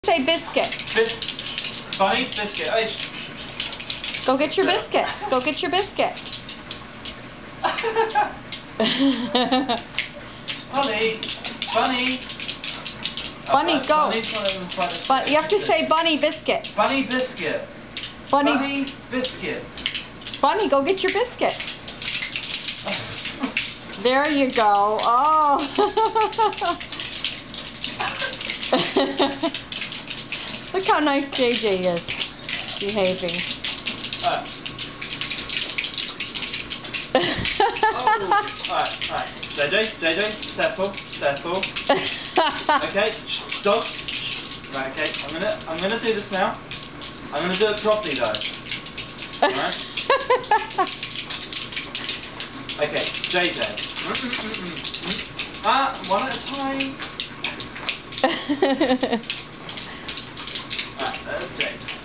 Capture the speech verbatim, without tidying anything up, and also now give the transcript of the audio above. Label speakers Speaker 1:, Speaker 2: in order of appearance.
Speaker 1: Say biscuit.
Speaker 2: Bis Bunny, biscuit. Oh,
Speaker 1: Go get your biscuit. Go get your biscuit.
Speaker 2: Bunny, bunny.
Speaker 1: Bunny,
Speaker 2: oh,
Speaker 1: go.
Speaker 2: But
Speaker 1: you have to say bunny biscuit.
Speaker 2: Bunny biscuit.
Speaker 1: Bunny,
Speaker 2: bunny biscuit.
Speaker 1: Bunny, go get your biscuit. There you go. Oh. Look how nice J J is behaving.
Speaker 2: Uh. oh. Alright, alright. J J, J J, settle, settle. Okay, shh, dog. Shh. Right, okay. I'm gonna, I'm gonna do this now. I'm gonna do it properly though. Alright. Okay, J J. Ah, one at a time. Alright, that's great.